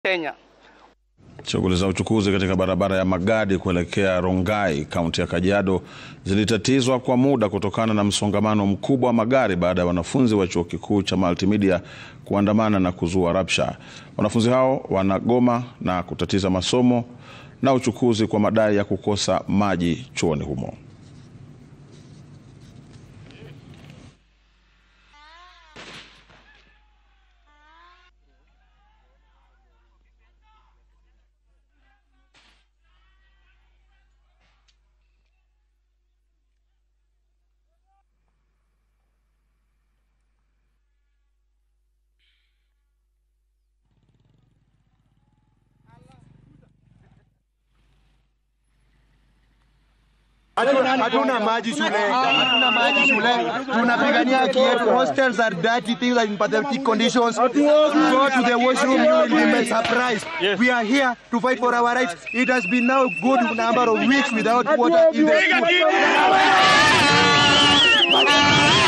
Kenya. Shughuli za uchukuzi katika barabara ya Magadi kuelekea Rongai, kaunti ya Kajiado, zilitatizwa kwa muda kutokana na msongamano mkubwa wa magari baada ya wanafunzi wa chuo kikuu cha Multimedia kuandamana na kuzua rabsha. Wanafunzi hao wanagoma na kutatiza masomo na uchukuzi kwa madai ya kukosa maji chuoni humo. Hatuna maji shule. Tunapigania haki yetu. Hostels are dirty, things are in pathetic conditions. Go to the washroom, you will be surprised. Yes. We are here to fight for our rights. It has been now a good number of weeks without water in the school.